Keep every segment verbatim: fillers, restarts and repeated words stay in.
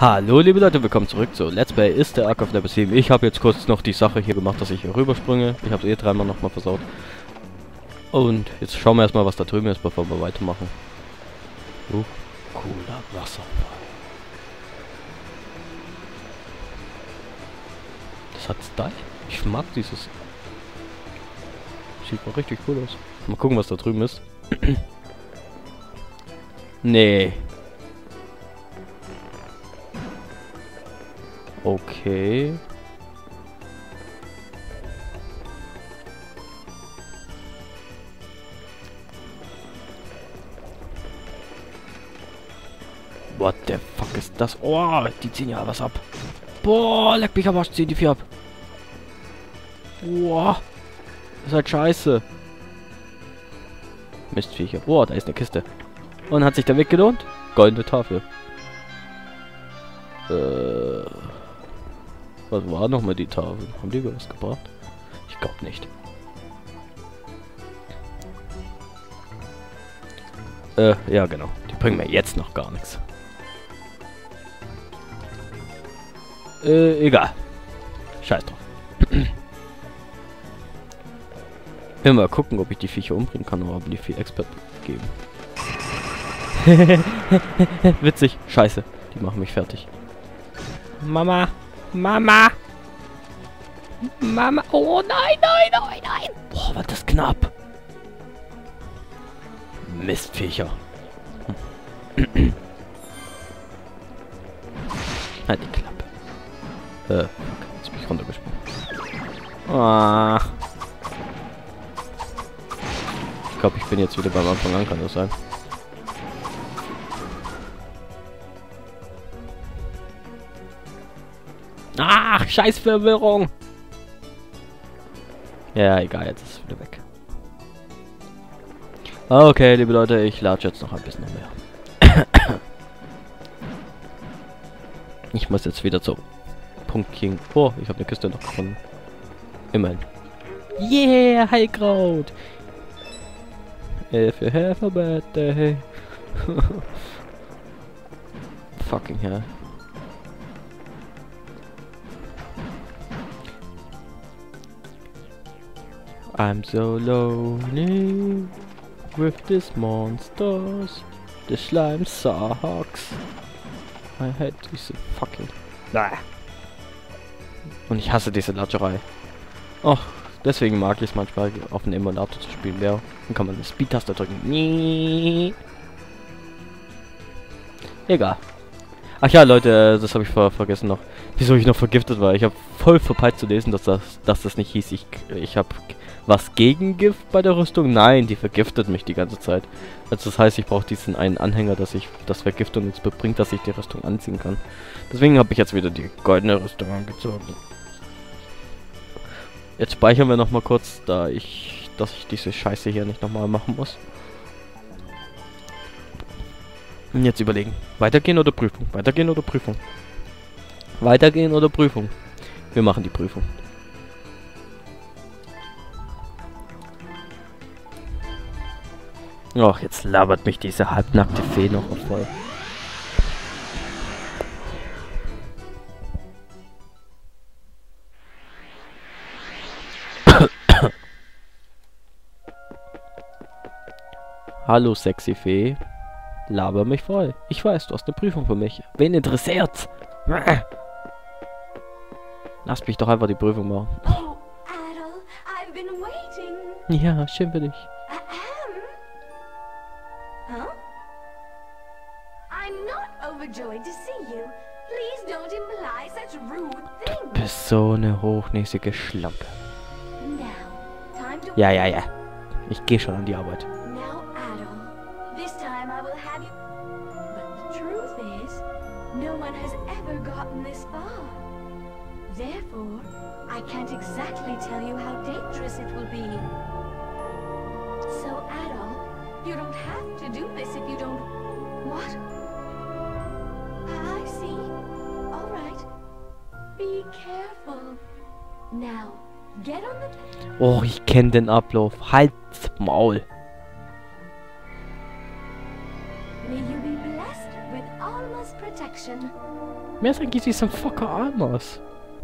Hallo liebe Leute, willkommen zurück zu Let's Play ist der Ark of Level sieben. Ich habe jetzt kurz noch die Sache hier gemacht, dass ich hier rüberspringe. Ich habe es eh dreimal nochmal versaut. Und jetzt schauen wir erstmal, was da drüben ist, bevor wir weitermachen. Uh, cooler Wasserfall. Das hat Style. Ich mag dieses. Sieht mal richtig cool aus. Mal gucken, was da drüben ist. Nee. Okay. What the fuck ist das? Oh, die ziehen ja was ab. Boah, leck mich am Arsch, ziehen die vier ab. Boah. Das ist halt scheiße. Mistviecher. Boah, da ist eine Kiste. Und hat sich der Weg gelohnt? Goldene Tafel. Äh... Was war nochmal die Tafel? Haben die was gebracht? Ich glaube nicht. Äh, ja genau. Die bringen mir jetzt noch gar nichts. Äh, egal. Scheiß drauf. Ich will mal gucken, ob ich die Viecher umbringen kann, oder ob die viel Expert geben. Witzig. Scheiße. Die machen mich fertig. Mama. Mama! Mama! Oh nein, nein, nein, nein! Boah, war das knapp! Mistviecher! Halt die Klappe. Äh, jetzt bin ich runtergesprungen. Ah. Ich glaube, ich bin jetzt wieder beim Anfang an, kann das sein? Ach, scheiß Verwirrung. Ja, egal, jetzt ist es wieder weg. Okay, liebe Leute, ich latsche jetzt noch ein bisschen mehr. Ich muss jetzt wieder zu Pumpkin. Oh, ich habe eine Kiste noch gefunden. Immerhin. Yeah, Heilkraut. If you have a bad day. Fucking hell. I'm so lonely with these monsters. The slime sucks. I hate diese fucking. Blah. Und ich hasse diese Latscherei. Och, deswegen mag ich es manchmal auf dem Emulator zu spielen. Ja, dann kann man eine Speed-Taste drücken. Nee. Egal. Ach ja, Leute, das habe ich ver vergessen noch. Wieso ich noch vergiftet war. Ich habe voll verpeilt zu lesen, dass das, dass das nicht hieß. Ich, ich habe was gegen Gift bei der Rüstung. Nein, die vergiftet mich die ganze Zeit. Also das heißt, ich brauche diesen einen Anhänger, dass ich das Vergiftung jetzt bringt, dass ich die Rüstung anziehen kann. Deswegen habe ich jetzt wieder die goldene Rüstung angezogen. Jetzt speichern wir noch mal kurz, da ich, dass ich diese Scheiße hier nicht nochmal machen muss. Und jetzt überlegen. Weitergehen oder Prüfung? Weitergehen oder Prüfung? Weitergehen oder Prüfung? Wir machen die Prüfung. Ach, jetzt labert mich diese halbnackte Fee noch voll. Hallo, sexy Fee. Laber mich voll. Ich weiß, du hast eine Prüfung für mich. Wen interessiert's? Lass mich doch einfach die Prüfung machen. Oh, Adol, I've been waiting. Ja, schön für dich. I am? Huh? I'm not overjoyed to see you. Please don't imply such rude things. Du bist so eine hochnäsige Schlampe. Now, time to Ja, ja, ja. Ich gehe schon an die Arbeit. Now, Adol, this time I will have you. But the truth is, no one has ever gotten this far. Therefore, I can't exactly tell you how dangerous it will be. So, Adol, you don't have to do this if you don't... What? I see. All right. Be careful. Now, get on the... Oh, ich kenne den Ablauf. Halt's Maul. May you be blessed with Alma's protection. Mehr sein geht diesem Fucker arm aus.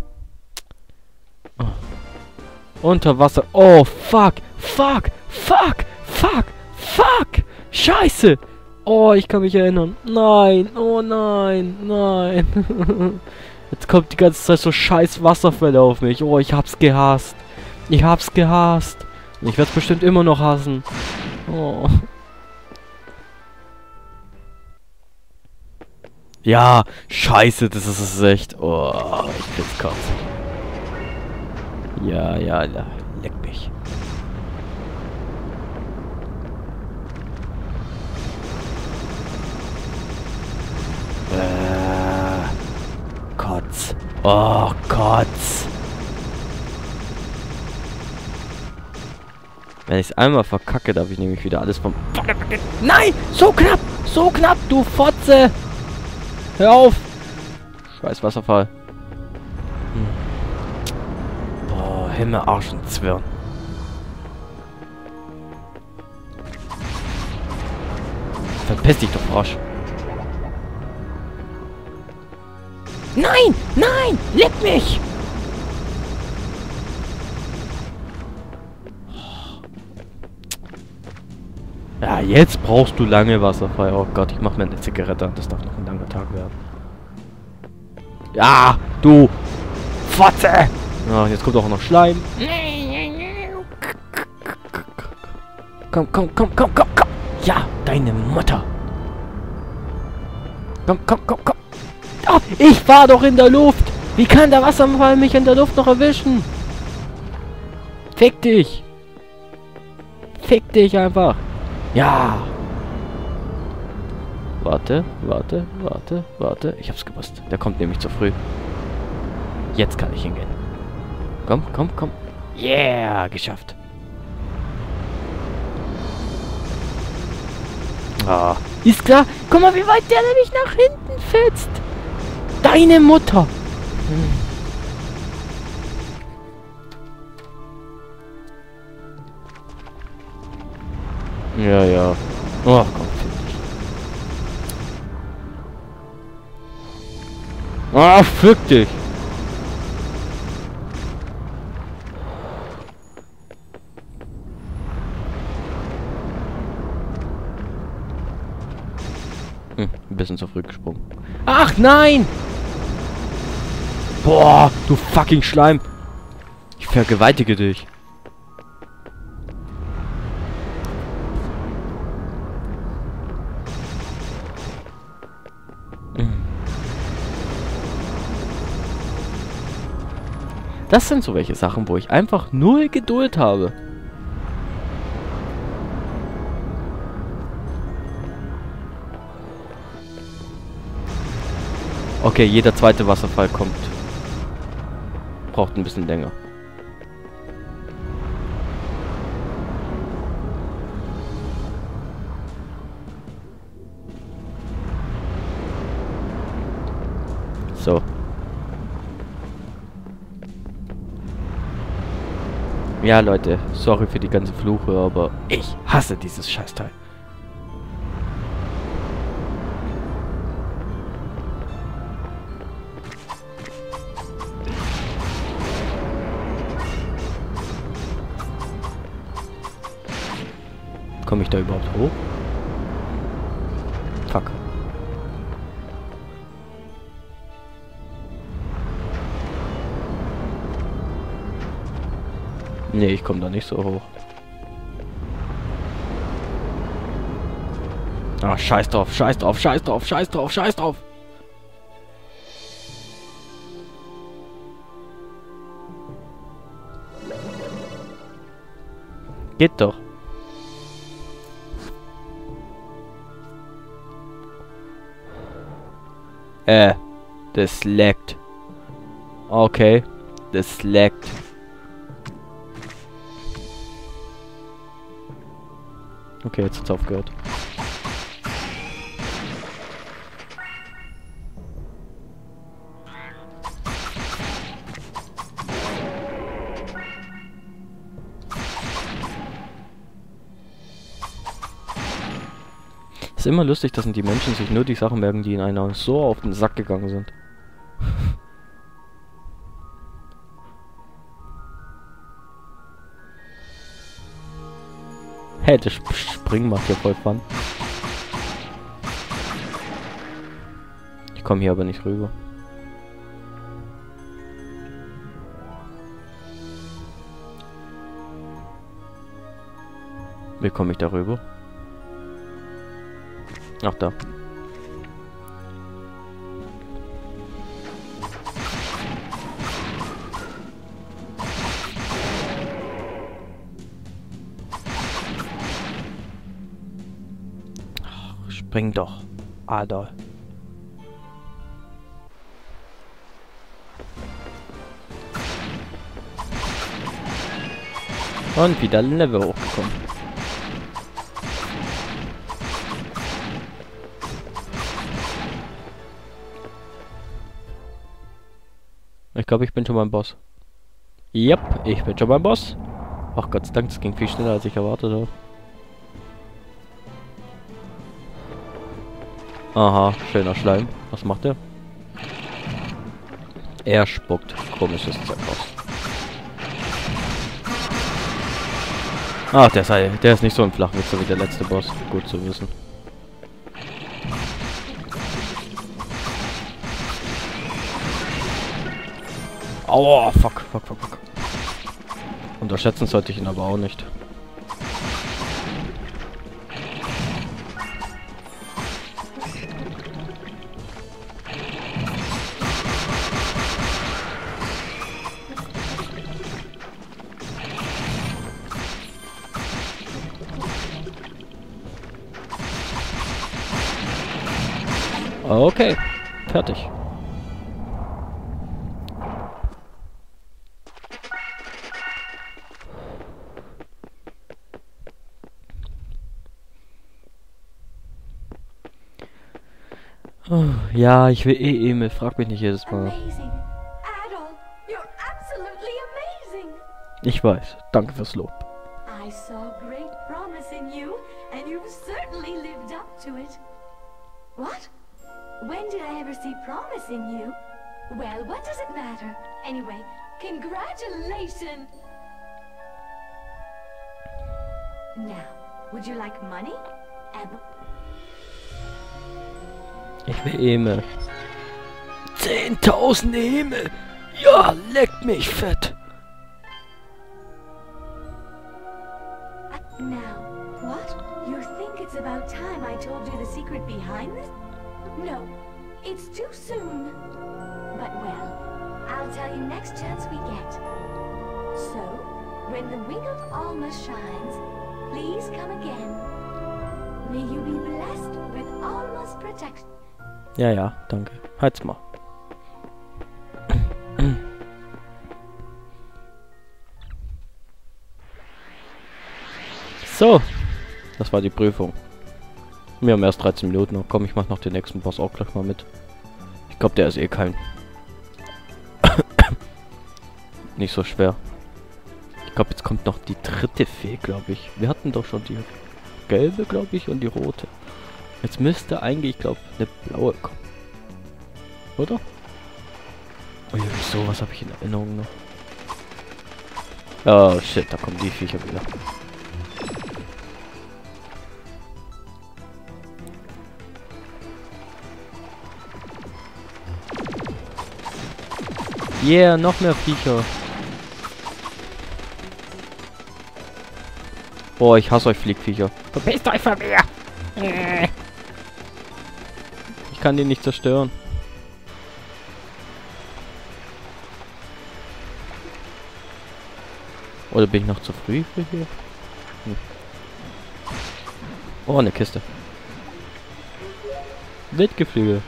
Oh. Unter Wasser. Oh, fuck. Fuck. Fuck. Fuck. Fuck. Scheiße. Oh, ich kann mich erinnern. Nein. Oh nein. Nein. Jetzt kommt die ganze Zeit so scheiß Wasserfälle auf mich. Oh, ich hab's gehasst. Ich hab's gehasst. Und ich werd's bestimmt immer noch hassen. Oh. Ja, scheiße, das ist es echt. Oh, ich krieg's kotzen. Ja, ja, ja, leck mich. Äh, Kotz. Oh, Kotz. Wenn ich es einmal verkacke, darf ich nämlich wieder alles vom... Nein! So knapp! So knapp, du Fotze! Hör auf! Scheiß Wasserfall. Hm. Boah, Himmel, Arsch und Zwirn. Verpiss dich doch, Frosch. Nein! Nein! Leck mich! Ja, jetzt brauchst du lange Wasserfall. Oh Gott, ich mach mir eine Zigarette. Das darf noch ein langer Tag werden. Ja, du Fotze! Ja, jetzt kommt auch noch Schleim. Komm, komm, komm, komm, komm, komm. Ja, deine Mutter. Komm, komm, komm, komm. Oh, ich war doch in der Luft. Wie kann der Wasserfall mich in der Luft noch erwischen? Fick dich. Fick dich einfach. Ja. Warte, warte, warte, warte. Ich hab's gewusst. Der kommt nämlich zu früh. Jetzt kann ich hingehen. Komm, komm, komm. Yeah, geschafft. Ah, ist klar. Guck mal, wie weit der nämlich nach hinten fetzt. Deine Mutter. Hm. Ja, ja. Oh, komm, fick dich. Ah, fick dich. Hm, ein bisschen zu früh gesprungen. Ach, nein! Boah, du fucking Schleim. Ich vergewaltige dich. Das sind so welche Sachen, wo ich einfach null Geduld habe. Okay, jeder zweite Wasserfall kommt. Braucht ein bisschen länger. So. Ja, Leute, sorry für die ganze Fluche, aber ich hasse dieses Scheißteil. Komme ich da überhaupt hoch? Fuck. Nee, ich komme da nicht so hoch. Ah, scheiß drauf, scheiß drauf, scheiß drauf, scheiß drauf, scheiß drauf. Geht doch. Äh, das laggt. Okay, das laggt. Okay, jetzt hat's aufgehört. Es immer lustig, dass die Menschen sich nur die Sachen merken, die in einer so auf den Sack gegangen sind. Hey, das Sp Springen macht ja voll Fun. Ich komme hier aber nicht rüber. Wie komme ich da rüber? Ach, da. Ach, spring doch, Adol. Und wieder Level hochgekommen. Ich glaube, ich bin schon beim Boss. Yep, ich bin schon beim Boss. Ach Gott sei Dank, das ging viel schneller, als ich erwartet habe. Aha, schöner Schleim. Was macht er? Er spuckt komisches Zeug aus. Ach, der ist, der ist nicht so ein Flachwitzer wie der letzte Boss. Gut zu wissen. Aua, fuck, fuck, fuck, fuck. Unterschätzen sollte ich ihn aber auch nicht. Okay, fertig. Oh, ja, ich will eh Emil. Frag mich nicht jedes Mal. Amazing. Adol, you're absolutely amazing. Ich weiß. Danke fürs Lob. I saw great promise in you, and you've certainly lived up to it. What? When did I ever see promise in you? Well, what does it matter? Anyway, congratulations! Now, would you like money? Ab Ich will Emil. zehntausend Emil! Ja, leckt mich fett! Now, what? You think it's about time I told you the secret behind this? No, it's too soon. But well, I'll tell you next chance we get. So, when the wing of Alma shines, please come again. May you be blessed with Alma's protection. Ja, ja, danke. Halt's mal. So, das war die Prüfung. Wir haben erst dreizehn Minuten noch. Komm, ich mach noch den nächsten Boss auch gleich mal mit. Ich glaube, der ist eh kein... nicht so schwer. Ich glaube, jetzt kommt noch die dritte Fee, glaube ich. Wir hatten doch schon die gelbe, glaube ich, und die rote. Jetzt müsste eigentlich, ich glaube, eine blaue kommen. Oder? Oh ja, wieso? Was habe ich in Erinnerung noch? Oh shit, da kommen die Viecher wieder. Yeah, noch mehr Viecher. Boah, ich hasse euch Fliegviecher. Verpisst euch von mir! Ich kann die nicht zerstören. Oder bin ich noch zu früh für hier? Hm. Oh, eine Kiste. Wildgeflügel.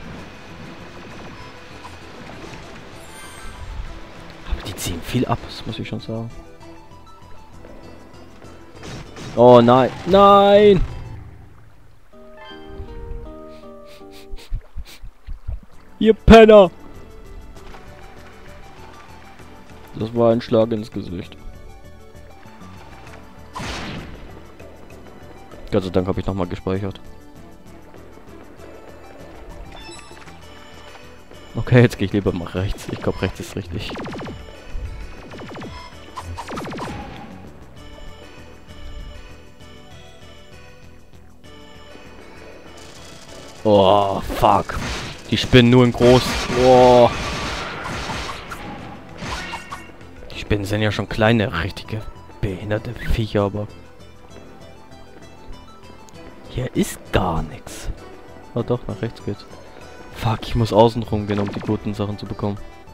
Aber die ziehen viel ab, das muss ich schon sagen. Oh nein, nein! Ihr Penner! Das war ein Schlag ins Gesicht. Gott sei Dank habe ich nochmal gespeichert. Okay, jetzt gehe ich lieber mal rechts. Ich glaube, rechts ist richtig. Oh, fuck. Die Spinnen nur in groß. Oh. Die Spinnen sind ja schon kleine, richtige behinderte Viecher, aber... Hier ist gar nichts. Oh doch, nach rechts geht's. Fuck, ich muss außen rum gehen, um die guten Sachen zu bekommen.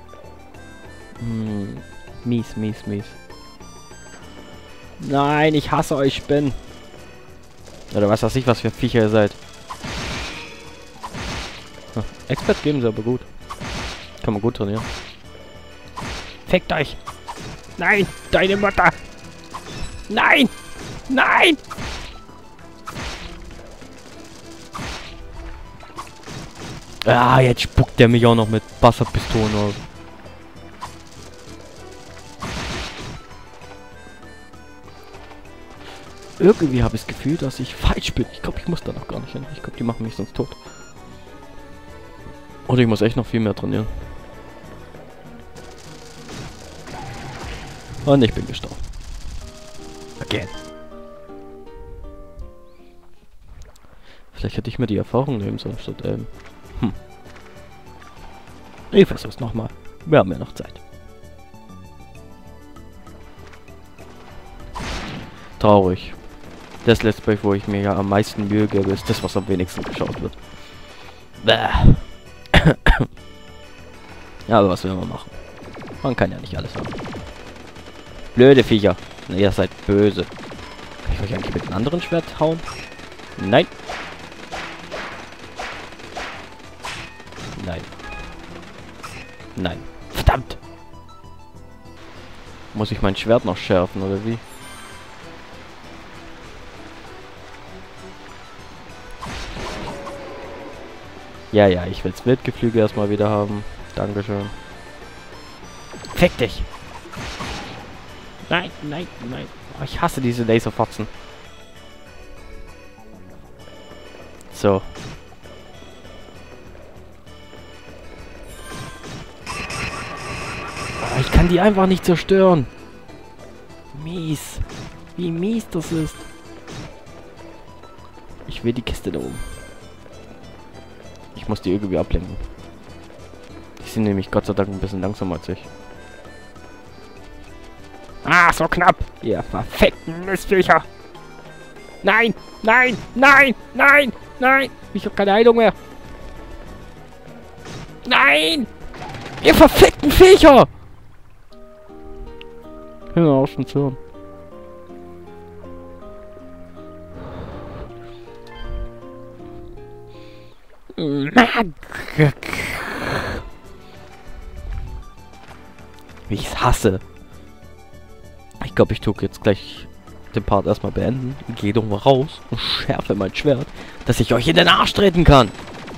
Hm. Mies, mies, mies. Nein, ich hasse euch Spinnen. Oder was weiß ich, was für Viecher ihr seid. Hm. Expert geben sie aber gut. Kann man gut trainieren. Fickt euch! Nein! Deine Mutter! Nein! Nein! Ah, jetzt spuckt der mich auch noch mit Wasserpistolen aus. Irgendwie habe ich das Gefühl, dass ich falsch bin. Ich glaube, ich muss da noch gar nicht hin. Ich glaube, die machen mich sonst tot. Oder ich muss echt noch viel mehr trainieren. Und ich bin gestorben. Again. Vielleicht hätte ich mir die Erfahrung nehmen sollen statt ähm. Hm. Ich versuch's nochmal. Wir haben ja noch Zeit. Traurig. Das Let's Play, wo ich mir ja am meisten Mühe gebe, ist das, was am wenigsten geschaut wird. Bäh. Ja, aber was will man machen? Man kann ja nicht alles haben. Blöde Viecher. Na, ihr seid böse. Kann ich euch eigentlich mit einem anderen Schwert hauen? Nein. Nein. Nein. Verdammt! Muss ich mein Schwert noch schärfen, oder wie? Ja, ja, ich will's Wildgeflügel erstmal wieder haben. Dankeschön. Fick dich! Nein, nein, nein. Oh, ich hasse diese Laserfotzen. So. Oh, ich kann die einfach nicht zerstören. Mies. Wie mies das ist. Ich will die Kiste da oben. Ich muss die irgendwie ablenken. Die sind nämlich Gott sei Dank ein bisschen langsamer als ich. Ah, so knapp! Ihr verfickten Mistviecher! Nein! Nein! Nein! Nein! Nein! Ich hab keine Heilung mehr! Nein! Ihr verfickten Viecher! Hör auf schon zu hören. Wie ich's hasse. Ich glaube, ich tue jetzt gleich den Part erstmal beenden. Gehe doch mal raus und schärfe mein Schwert, dass ich euch in den Arsch treten kann.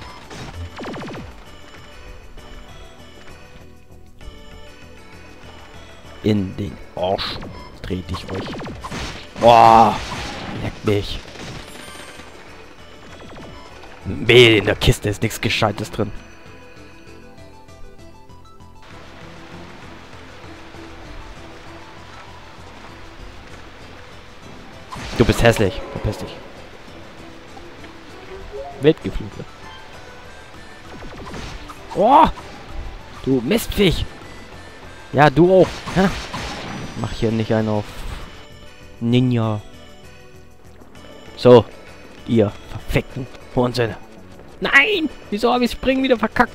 In den Arsch trete ich euch. Boah, leck mich. Weh, in der Kiste ist nichts Gescheites drin. Du bist hässlich. Verpiss dich. Wildgeflügel. Oh! Du Mistviech! Ja, du auch. Ha? Mach hier nicht einen auf Ninja. So. Ihr verfickten Hurensöhne. Nein! Wieso habe ich Springen wieder verkackt?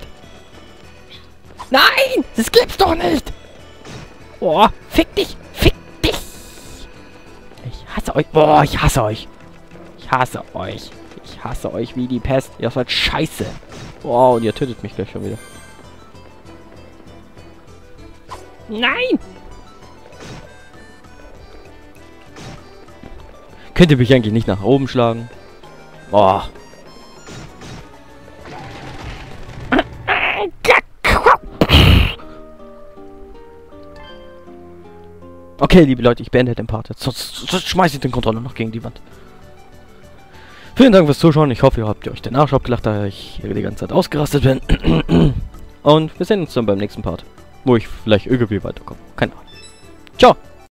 Nein! Das gibt's doch nicht! Oh, fick dich! Fick dich! Ich hasse euch. Boah, ich hasse euch. Ich hasse euch. Ich hasse euch wie die Pest. Ihr seid scheiße. Wow, und ihr tötet mich gleich schon wieder. Nein! Könnt ihr mich eigentlich nicht nach oben schlagen? Boah. Okay, liebe Leute, ich beende den Part jetzt. Sonst, sonst schmeiße ich den Controller noch gegen die Wand. Vielen Dank fürs Zuschauen. Ich hoffe, ihr habt euch den Arsch abgelacht, da ich hier die ganze Zeit ausgerastet bin. Und wir sehen uns dann beim nächsten Part. Wo ich vielleicht irgendwie weiterkomme. Keine Ahnung. Ciao!